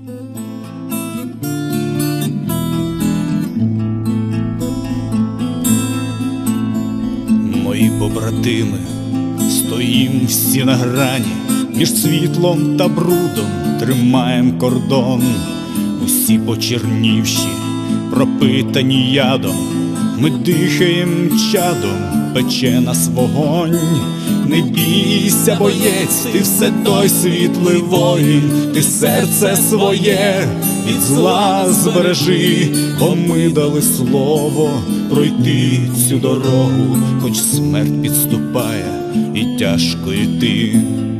Мої побратими, стоїм всі на грані, між світлом та брудом тримаєм кордон. Усі почернівші, пропитані ядом, ми дихаєм чадом, пече нас вогонь. Не бійся, боєць, ти все той світлий воїн, ти серце своє від зла збережи, бо ми дали слово пройти цю дорогу, хоч смерть підступає і тяжко йти.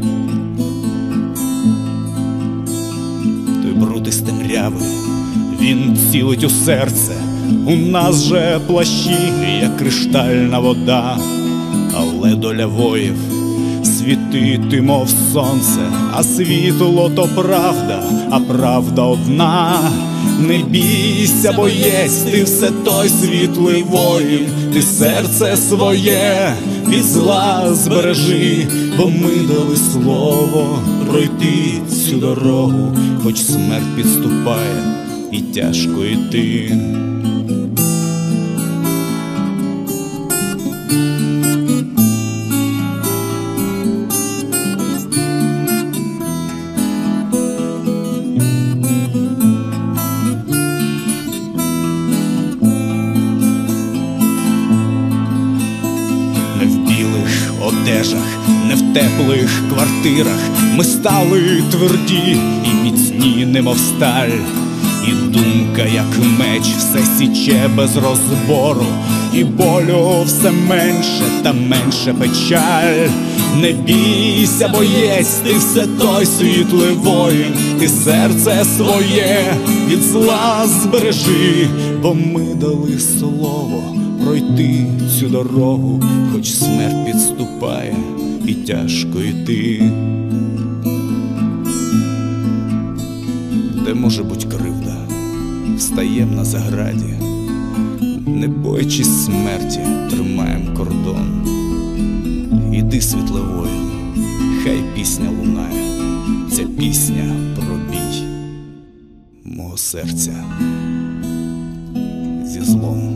Той бруд із темряви, він цілить у серце, у нас же плащі, як криштальна вода, але доля воїв світити, мов сонце, а світло то правда, а правда одна. Не бійся, боєць, ти все той світлий воїн, ти серце своє від зла збережи, бо ми дали слово пройти цю дорогу, хоч смерть підступає і тяжко йти. Не в білих одежах, не в теплих квартирах, ми стали тверді і міцні, немов сталь. І думка, як меч, все січе без розбору, і болю все менше та менше печаль. Не бійся, боєць, ти все той світлий воїн, ти серце своє від зла збережи, бо ми дали слово пройти цю дорогу, хоч смерть підступає і тяжко йти. Де може буть кривда, встаєм на заграді, не боячись смерті, тримаєм кордон. Іди, світлий воїн, хай пісня лунає, ця пісня про бій мого серця зі злом.